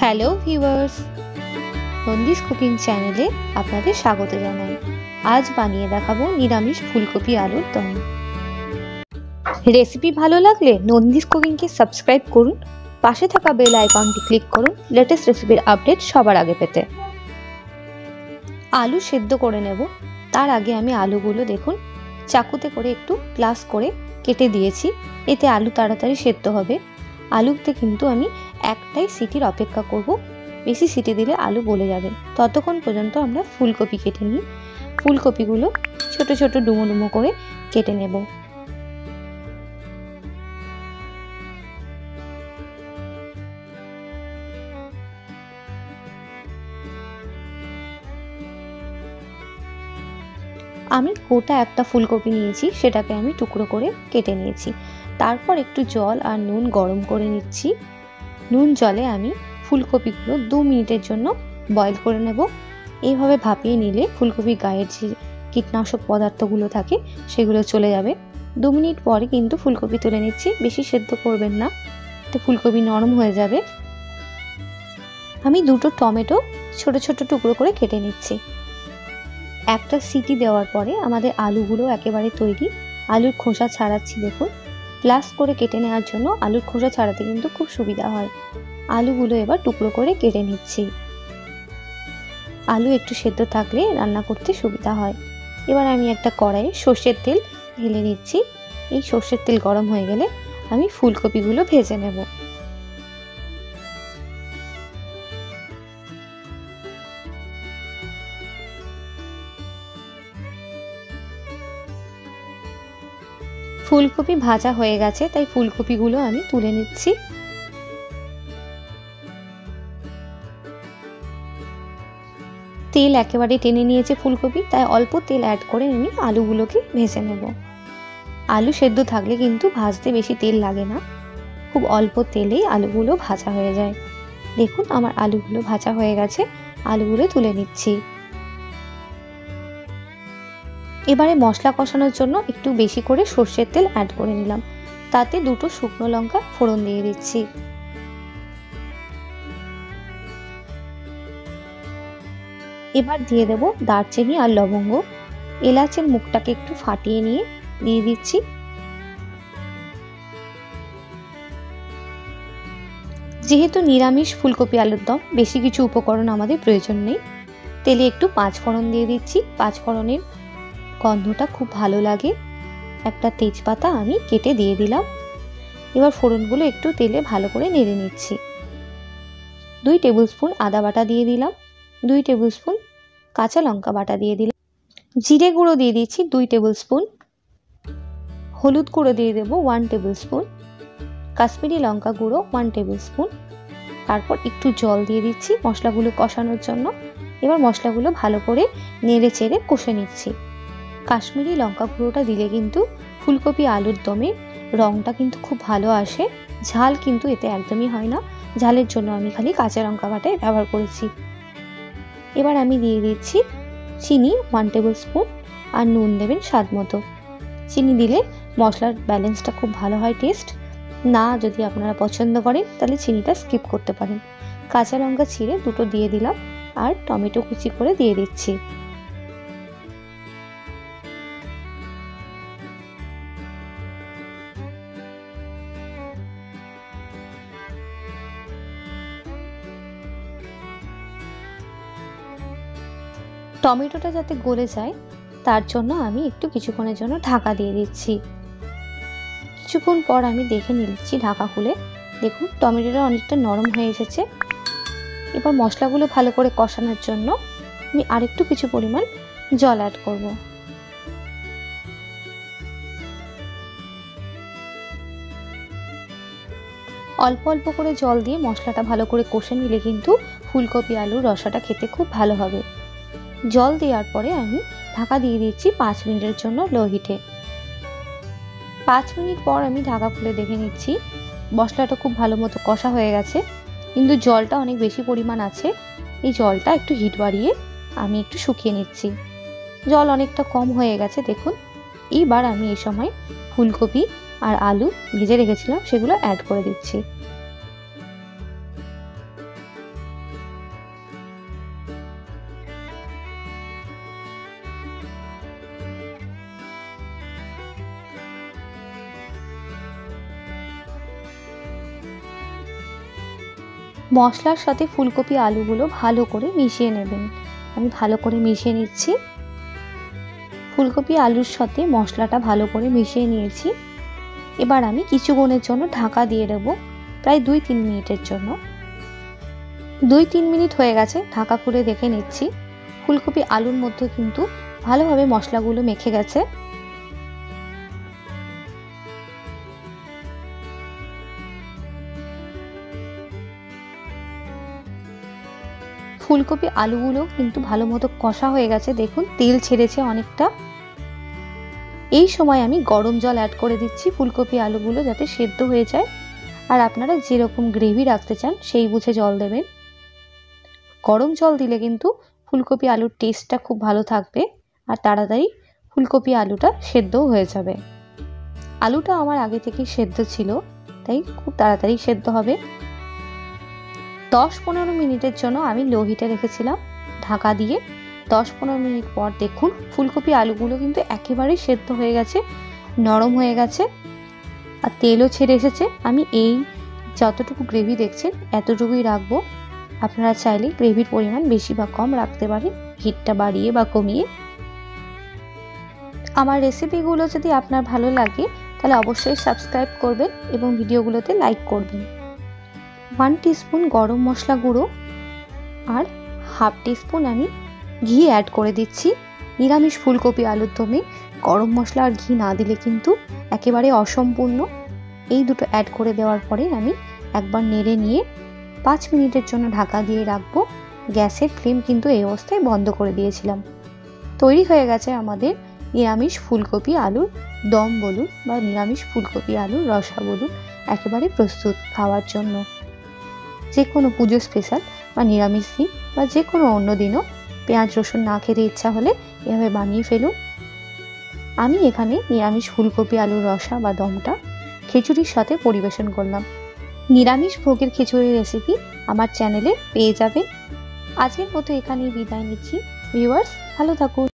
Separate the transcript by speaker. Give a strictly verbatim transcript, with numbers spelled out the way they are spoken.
Speaker 1: Hello viewers, Nandi's cooking চ্যানেলে আপনাদের স্বাগত জানাই। আজ বানিয়ে দেখাবো নিরামিষ ফুলকপি আলুর দম। রেসিপি ভালো লাগলে নন্দিস কুকিংকে সাবস্ক্রাইব করুন, পাশে থাকা বেল আইকনটি ক্লিক করুন লেটেস্ট রেসিপির আপডেট সবার আগে পেতে। আলু সেদ্ধ করে নেব। তার আগে আমি আলুগুলো দেখুন চাকুতে করে একটু প্লাস করে কেটে দিয়েছি, এতে আলু তাড়াতাড়ি সেদ্ধ হবে। আলুতে কিন্তু আমি একটাই সিটির অপেক্ষা করব, বেশি সিটি দিলে আলু গলে যাবে। ততক্ষণ পর্যন্ত আমরা ফুলকপি কেটে নিই। ফুলকপিগুলো ছোট ছোট ডুমো ডুমো করে কেটে নেব। আমি গোটা একটা ফুলকপি নিয়েছি, সেটাকে আমি টুকরো করে কেটে নিয়েছি। তারপর একটু জল আর নুন গরম করে নিচ্ছি। নুন জলে আমি ফুলকপিগুলো দু মিনিটের জন্য বয়েল করে নেব। এইভাবে ভাপিয়ে নিলে ফুলকপির গায়ের যে কীটনাশক পদার্থগুলো থাকে সেগুলো চলে যাবে। দু মিনিট পরে কিন্তু ফুলকপি তুলে নিচ্ছি, বেশি সেদ্ধ করবেন না, তো ফুলকপি নরম হয়ে যাবে। আমি দুটো টমেটো ছোট ছোট টুকরো করে কেটে নিচ্ছি। একটা সিটি দেওয়ার পরে আমাদের আলুগুলো একেবারে তৈরি। আলুর খোসা ছাড়াচ্ছি দেখুন, প্লাস করে কেটে নেওয়ার জন্য আলুর খোসা ছাড়াতে কিন্তু খুব সুবিধা হয়। আলুগুলো এবার টুকরো করে কেটে নিচ্ছি। আলু একটু সেদ্ধ থাকলে রান্না করতে সুবিধা হয়। এবার আমি একটা কড়াইয়ে সর্ষের তেল ঢেলে নিচ্ছি। এই সর্ষের তেল গরম হয়ে গেলে আমি ফুলকপিগুলো ভেজে নেব। ফুলকপি ভাজা হয়ে গেছে, তাই ফুলকপিগুলো আমি তুলে নিচ্ছি। তেল একেবারে টেনে নিয়েছে ফুলকপি, তাই অল্প তেল অ্যাড করে আমি আলুগুলোকে ভেজে নেব। আলু সেদ্ধ থাকলে কিন্তু ভাজতে বেশি তেল লাগে না, খুব অল্প তেলেই আলুগুলো ভাজা হয়ে যায়। দেখুন আমার আলুগুলো ভাজা হয়ে গেছে, আলুগুলো তুলে নিচ্ছি। এবারে মশলা কষানোর জন্য একটু বেশি করে সর্ষের তেল অ্যাড করে নিলাম, তাতে দুটো শুকনো লঙ্কা ফোড়ন দিয়ে দিচ্ছি। এবার দিয়ে দেব দারচিনি আর লবঙ্গ। এলাচের মুখটাকে একটু ফাটিয়ে নিয়ে দিয়ে দিচ্ছি। যেহেতু নিরামিষ ফুলকপি আলুর দম, বেশি কিছু উপকরণ আমাদের প্রয়োজন নেই। তেলে একটু পাঁচ ফোড়ন দিয়ে দিচ্ছি। পাঁচ ফোড়নের গন্ধটা খুব ভালো লাগে। একটা তেজপাতা আমি কেটে দিয়ে দিলাম। এবার ফোড়নগুলো একটু তেলে ভালো করে নেড়ে নিচ্ছি। দুই টেবিল স্পুন আদা বাটা দিয়ে দিলাম। দুই টেবিল স্পুন কাঁচা লঙ্কা বাটা দিয়ে দিলাম। জিরে গুঁড়ো দিয়ে দিচ্ছি দুই টেবিল স্পুন। হলুদ গুঁড়ো দিয়ে দেবো ওয়ান টেবিল স্পুন। কাশ্মীরি লঙ্কা গুঁড়ো ওয়ান টেবিল স্পুন। তারপর একটু জল দিয়ে দিচ্ছি মশলাগুলো কষানোর জন্য। এবার মশলাগুলো ভালো করে নেড়ে চেড়ে কষে নিচ্ছি। কাশ্মীরি লঙ্কা গুঁড়োটা দিলে কিন্তু ফুলকপি আলুর দমে রঙটা কিন্তু খুব ভালো আসে। ঝাল কিন্তু এতে একদমই হয় না, ঝালের জন্য আমি খালি কাঁচা লঙ্কা বাটাই ব্যবহার করেছি। এবার আমি দিয়ে দিচ্ছি চিনি ওয়ান টেবিল স্পুন, আর নুন দেবেন স্বাদ মতো। চিনি দিলে মশলার ব্যালেন্সটা খুব ভালো হয়, টেস্ট না যদি আপনারা পছন্দ করেন তাহলে চিনিটা স্কিপ করতে পারেন। কাঁচা লঙ্কা ছিঁড়ে দুটো দিয়ে দিলাম, আর টমেটো কুচি করে দিয়ে দিচ্ছি। টমেটোটা যাতে গলে যায় তার জন্য আমি একটু কিছুক্ষণের জন্য ঢাকা দিয়ে দিচ্ছি। কিছুক্ষণ পর আমি দেখে নিচ্ছি ঢাকা খুলে। দেখুন টমেটোটা অনেকটা নরম হয়ে এসেছে। এবার মশলাগুলো ভালো করে কষানোর জন্য আমি আরেকটু কিছু পরিমাণ জল অ্যাড করব। অল্প অল্প করে জল দিয়ে মশলাটা ভালো করে কষে নিলে কিন্তু ফুলকপি আলুর রসাটা খেতে খুব ভালো হবে। জল দেওয়ার পরে আমি ঢাকা দিয়ে দিচ্ছি পাঁচ মিনিটের জন্য লো হিটে। পাঁচ মিনিট পর আমি ঢাকা খুলে দেখে নিচ্ছি মশলাটা খুব ভালো মতো কষা হয়ে গেছে, কিন্তু জলটা অনেক বেশি পরিমাণ আছে। এই জলটা একটু হিট বাড়িয়ে আমি একটু শুকিয়ে নিচ্ছি। জল অনেকটা কম হয়ে গেছে দেখুন। এইবার আমি এই সময় ফুলকপি আর আলু ভেজে রেখেছিলাম সেগুলো অ্যাড করে দিচ্ছি। মশলার সাথে ফুলকপি আলুগুলো ভালো করে মিশিয়ে নেবেন। আমি ভালো করে মিশিয়ে নিচ্ছি। ফুলকপি আলুর সাথে মশলাটা ভালো করে মিশিয়ে নিয়েছি। এবার আমি কিছুক্ষণের জন্য ঢাকা দিয়ে দেবো, প্রায় দুই তিন মিনিটের জন্য। দুই তিন মিনিট হয়ে গেছে, ঢাকা খুলে দেখে নিচ্ছি। ফুলকপি আলুর মধ্যে কিন্তু ভালোভাবে মশলাগুলো মেখে গেছে। ফুলকপি আলুগুলো কিন্তু ভালো মতো কষা হয়ে গেছে, দেখুন তেল ছেড়েছে অনেকটা। এই সময় আমি গরম জল অ্যাড করে দিচ্ছি ফুলকপি আলুগুলো যাতে সেদ্ধ হয়ে যায়। আর আপনারা যেরকম গ্রেভি রাখতে চান সেই বুঝে জল দেবেন। গরম জল দিলে কিন্তু ফুলকপি আলুর টেস্টটা খুব ভালো থাকবে আর তাড়াতাড়ি ফুলকপি আলুটা সেদ্ধও হয়ে যাবে। আলুটা আমার আগে থেকে সেদ্ধ ছিল, তাই খুব তাড়াতাড়ি সেদ্ধ হবে। দশ পনেরো মিনিটের জন্য আমি লো হিটে রেখেছিলাম ঢাকা দিয়ে। দশ পনেরো মিনিট পর দেখুন ফুলকপি আলুগুলো কিন্তু একেবারেই সেদ্ধ হয়ে গেছে, নরম হয়ে গেছে আর তেলও ছেড়ে এসেছে। আমি এই যতটুকু গ্রেভি দেখছেন এতটুকুই রাখবো। আপনারা চাইলে গ্রেভির পরিমাণ বেশি বা কম রাখতে পারেন, হিটটা বাড়িয়ে বা কমিয়ে। আমার রেসিপিগুলো যদি আপনার ভালো লাগে তাহলে অবশ্যই সাবস্ক্রাইব করবেন এবং ভিডিওগুলোতে লাইক করবেন। ওয়ান টিস্পুন গরম মশলা গুঁড়ো আর হাফ টিস্পুন আমি ঘি অ্যাড করে দিচ্ছি। নিরামিষ ফুলকপি আলুর দমে গরম মশলা আর ঘি না দিলে কিন্তু একেবারে অসম্পূর্ণ। এই দুটো অ্যাড করে দেওয়ার পরে আমি একবার নেড়ে নিয়ে পাঁচ মিনিটের জন্য ঢাকা দিয়ে রাখবো। গ্যাসের ফ্লেম কিন্তু এই অবস্থায় বন্ধ করে দিয়েছিলাম। তৈরি হয়ে গেছে আমাদের নিরামিষ ফুলকপি আলুর দম বলুন বা নিরামিষ ফুলকপি আলুর রসা বলুন, একেবারে প্রস্তুত খাওয়ার জন্য। যে কোনো পুজো স্পেশাল বা নিরামিষ দিন বা যে কোনো অন্য দিনও পেঁয়াজ রসুন না খেতে ইচ্ছা হলে এভাবে বানিয়ে ফেলুন। আমি এখানে নিরামিষ ফুলকপি আলুর রসা বা দমটা খিচুড়ির সাথে পরিবেশন করলাম। নিরামিষ ভোগের খিচুড়ির রেসিপি আমার চ্যানেলে পেয়ে যাবেন। আজকের মতো এখানেই বিদায় নিচ্ছি। ভিউয়ার্স ভালো থাকুন।